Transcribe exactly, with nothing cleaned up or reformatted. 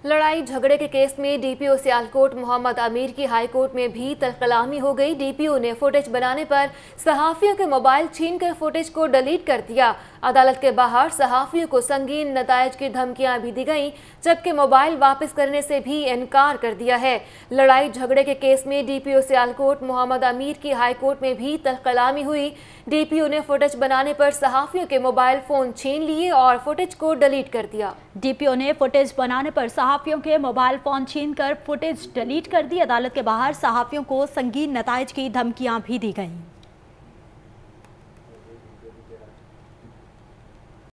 लड़ाई झगड़े के केस में डीपीओ सियालकोट मोहम्मद अमीर की हाईकोर्ट में भी तलकलामी हो गई। डीपीओ ने फुटेज बनाने पर सहाफियों के मोबाइल छीनकर फुटेज को डिलीट कर दिया। अदालत के बाहर सहाफियों को संगीन नतायज की धमकियां भी दी गईं, जबकि मोबाइल वापस करने से भी इनकार कर दिया है। लड़ाई झगड़े के केस में डीपीओ सियालकोट मोहम्मद अमीर की हाईकोर्ट में भी तलकलामी हुई। डीपीओ ने फुटेज बनाने पर सहाफियों के मोबाइल फोन छीन लिए और फुटेज को डिलीट कर दिया। डीपीओ ने फुटेज बनाने पर सहाफियों के मोबाइल फोन छीनकर फुटेज डिलीट कर दी। अदालत के बाहर सहाफियों को संगीन नतायज की धमकियां भी दी गईं।